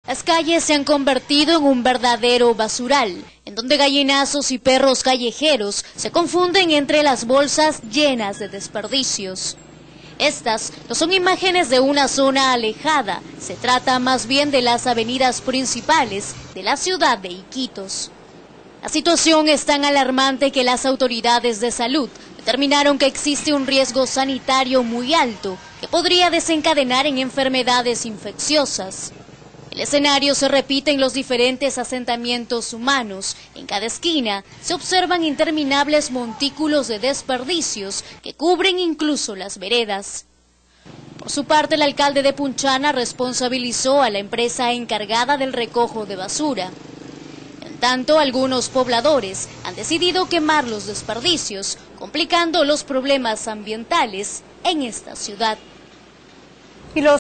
Las calles se han convertido en un verdadero basural, en donde gallinazos y perros callejeros se confunden entre las bolsas llenas de desperdicios. Estas no son imágenes de una zona alejada, se trata más bien de las avenidas principales de la ciudad de Iquitos. La situación es tan alarmante que las autoridades de salud determinaron que existe un riesgo sanitario muy alto que podría desencadenar en enfermedades infecciosas. El escenario se repite en los diferentes asentamientos humanos. En cada esquina se observan interminables montículos de desperdicios que cubren incluso las veredas. Por su parte, el alcalde de Punchana responsabilizó a la empresa encargada del recojo de basura. En tanto, algunos pobladores han decidido quemar los desperdicios, complicando los problemas ambientales en esta ciudad.